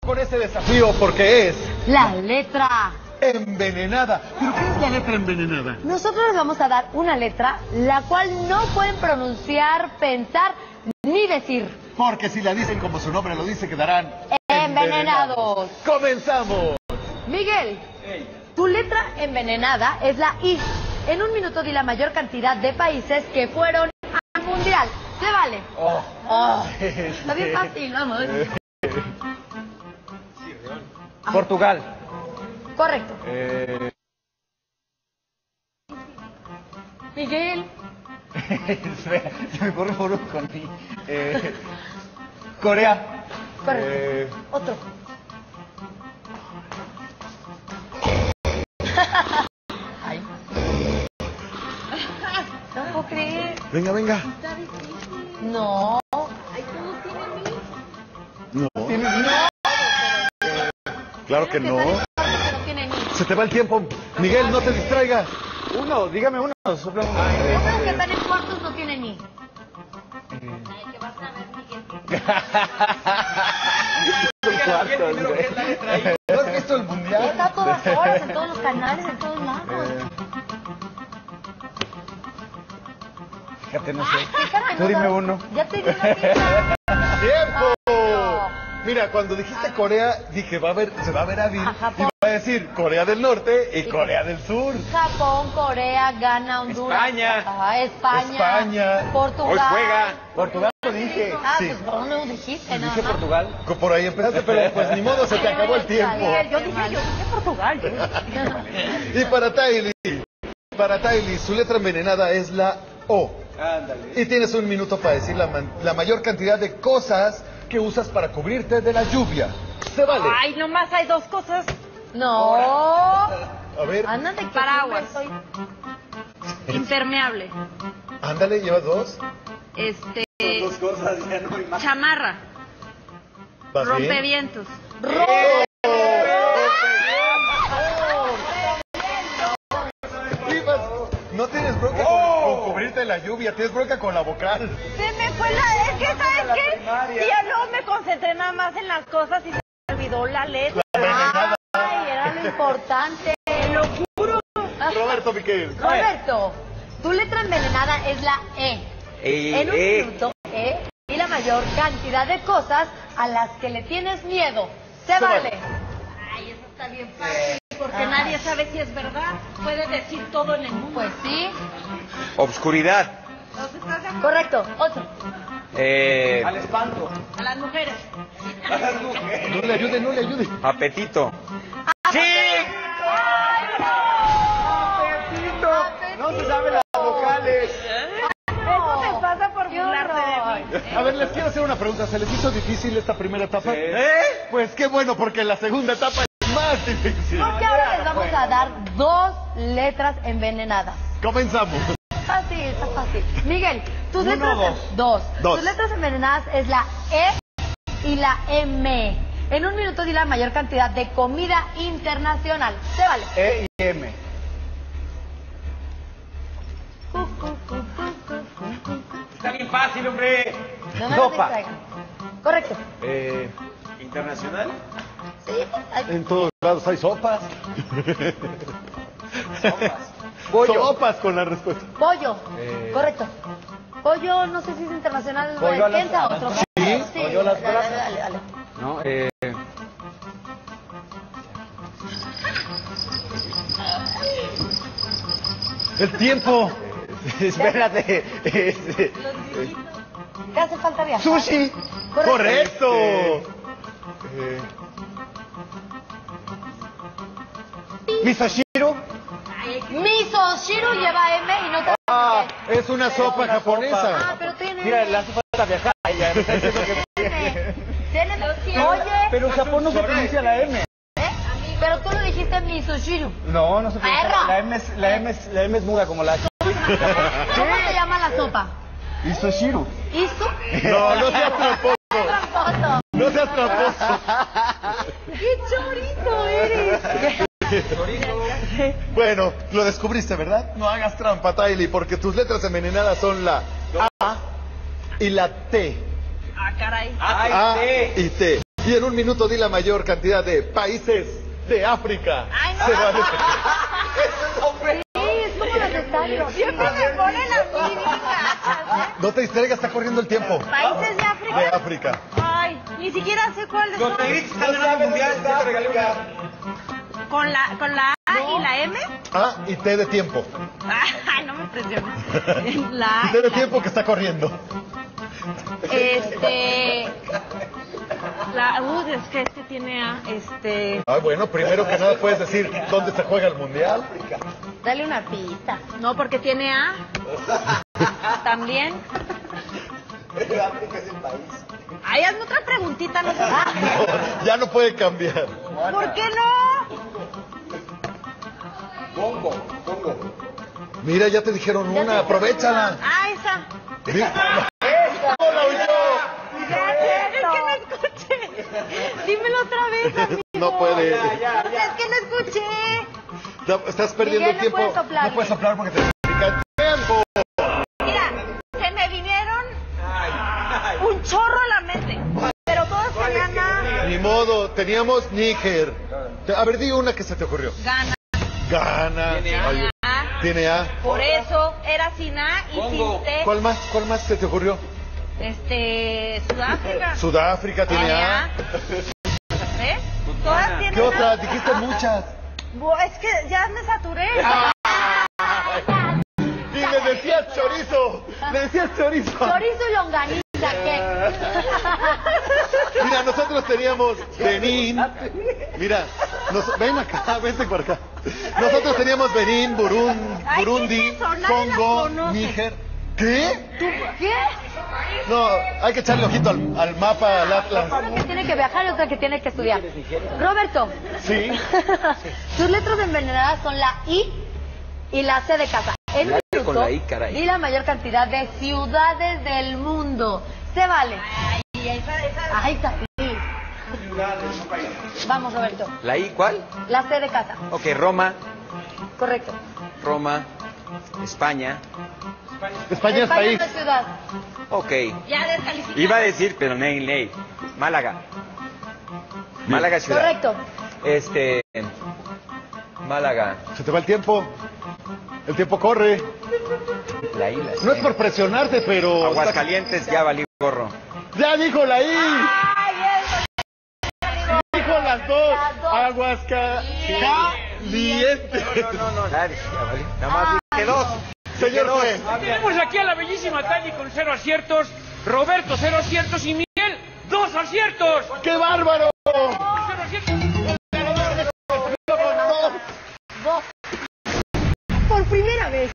con este desafío porque es la letra envenenada. ¿Pero qué es la letra envenenada? Nosotros les vamos a dar una letra la cual no pueden pronunciar, pensar ni decir. Porque si la dicen como su nombre lo dice, quedarán envenenados. ¡Comenzamos! Miguel, tu letra envenenada es la I. En un minuto di la mayor cantidad de países que fueron al mundial. ¿Se vale? Está bien fácil, vamos. Portugal. Correcto. Miguel. Espera, se me corre por uno con ti. Corea. Correcto. Otro. Ay. No puedo creer. Venga, venga. Está difícil. No. Ay, ¿cómo tiene No. ¿Tienes Claro que no. no tiene ni. Se te va el tiempo. Miguel, no te distraigas. uno? Dígame uno. Sopla uno. Números que están en cuartos no tiene ni. Que vas a ver, Miguel. ¿No has visto el mundial? Está a todas horas, en todos los canales, en todos lados. Fíjate, no sé. ¿Qué caray? Tú dime uno. Ya te di una pista. ¡Tiempo! No. Mira, cuando dijiste Corea, dije, se va a ver hábil. A Japón. Y va a decir Corea del Norte y Corea del Sur. Japón, Corea, Ghana, Honduras. España. España. Portugal. Hoy juega. Portugal lo dije. Ah, Sí. pues ¿por dónde lo dijiste? Nada Dije más. Portugal. Por ahí empezaste, pero pues ni modo, se te acabó el tiempo. Yo dije Portugal. Y para Tylee, su letra envenenada es la O. Ándale. Y tienes un minuto para decir la mayor cantidad de cosas que usas para cubrirte de la lluvia. Se vale. Ay, nomás hay dos cosas. No. A ver, Ándate, que Paraguas. siempre Impermeable. ándale, llevas dos. Dos cosas, ya no hay más. Chamarra. ¿Vas bien? Rompevientos. No tienes bronca con cubrirte de la lluvia, tienes bronca con la vocal. Se me fue es que, ¿sabes qué? Y ya luego me concentré nada más en las cosas y se me olvidó la letra. Ay, era lo importante. Lo juro. Roberto Miquel. Roberto, tu letra envenenada es la E. En un minuto, E y la mayor cantidad de cosas a las que le tienes miedo. Se vale. Ay, eso está bien fácil. Porque nadie sabe si es verdad. Puede decir todo en el mundo. Pues sí. Obscuridad. Entonces, ¿estás de acuerdo? Correcto. Otro. Al espanto. A las mujeres. No le ayude, no le ayude. Apetito. ¡Sí! No se saben las vocales. Eso te pasa por burlarte de mí. A ver, les quiero hacer una pregunta. ¿Se les hizo difícil esta primera etapa? Sí. Pues qué bueno, porque la segunda etapa es más difícil. Porque ahora les vamos a dar dos letras envenenadas. Comenzamos. Fácil, está fácil. Miguel, tus Uno, letras... dos. Dos. Tus letras envenenadas es la E y la M. En un minuto di la mayor cantidad de comida internacional. Se vale. E y M. Está bien fácil, hombre. No me Sopa. distraigan. Correcto. Internacional. Sí, ay, En todos lados hay sopas. Pollo. Sopas con la respuesta. pollo. Correcto. Pollo, no sé si es internacional. Pollo a las Piensa brasas. otro. Sí, pollo a las dale, brasas. dale, dale. No, El tiempo. espérate. ¿Qué hace falta viajar? Sushi. Correcto. Misoshiro. Miso Shiro lleva M y no te... Es una sopa japonesa. Ah, pero tiene... Mira, le hace falta viajar. Ya me está diciendo que... Tiene... Oye, Pero en Japón no se pronuncia la M. ¿eh? Pero tú lo dijiste Miso Shiro. No, no se pronuncia. Perro. La M es muda como la H. ¿Cómo se llama la sopa? Misoshiro. ¿Isu? No, no seas tramposo. Tramposo. No seas tramposo. ¡Qué chorito eres! Bueno, lo descubriste, ¿verdad? No hagas trampa, Tylee, porque tus letras envenenadas son la A y la T. Ah, caray. A y T. Y en un minuto di la mayor cantidad de países de África. Ay, no. Se vale. Sí, es como necesario. Siempre me ponen a mí, hija. No te distraigas, está corriendo el tiempo. ¿Países de África? De África. Ay, ni siquiera sé cuáles son. Los tigritos están en el mundial, ya te regalé una. ¿Con la A y la M? A y T de tiempo. Ay, no me presiones. La A T y de la tiempo que está corriendo. Es que este tiene A, Ah, bueno, primero que nada puedes decir dónde se juega el mundial. Dale una pista. No, porque tiene A. También. África es el país. Ay, hazme otra preguntita, no sé. No, ya no puede cambiar. ¿Por qué no? Congo. Mira, ya te dijeron una, aprovechala. Ah, esa. Mira. ¡No la oyó! Es que no escuché. Dímelo otra vez, amigo. No puede. Es que no escuché. No, estás perdiendo Miguel, el tiempo. no puedes soplar. No puedes soplar porque te explica el tiempo. Mira, se me vinieron un chorro a la mente. Pero todos tenían A. Ni modo, teníamos Níger. A ver, di una que se te ocurrió. Gana. Gana. Tiene A. Tiene A. Por eso era sin A y sin T. ¿Cuál más se te ocurrió? Sudáfrica. Sudáfrica tiene A. ¿Ves? Todas tienen ¿Qué otra? A. Dijiste muchas. Es que ya me saturé. Y le decías chorizo. Le decías chorizo. Chorizo y longaniza, ¿qué? Mira, nosotros teníamos Benín. Mira, ven acá, vente por acá. Nosotros teníamos Benín, Ay, Burundi, ¿qué es eso? Nadie las Congo, conoce. Níger. ¿Qué? ¿Qué? No, hay que echarle ojito al mapa, al Atlas. Uno que tiene que viajar y otro que tiene que estudiar. Roberto. Sí. Tus letras envenenadas son la I y la C de casa. En un minuto, con la I, caray. di la mayor cantidad de ciudades del mundo. Se vale. Ahí está. Sí. Vamos, Roberto. ¿La I cuál? La C de casa. Ok, Roma, Correcto. España. España es país. no es ciudad. Ok. Ya descalificado. Iba a decir, pero ley. Málaga. Málaga ciudad. Correcto. Málaga. Se te va el tiempo. El tiempo corre. La I, la No es por presionarte, pero... Aguascalientes, ya valí gorro. ¡Ya dijo la I! Ay, eso. Dijo las dos. Las dos. Aguascalientes. No, nadie, ya valí. Nada más dije dos. Señor juez. Tenemos aquí a la bellísima Tani con 0 aciertos, Roberto 0 aciertos y Miguel 2 aciertos. ¡Qué bárbaro! 0 aciertos. Dos. Por primera vez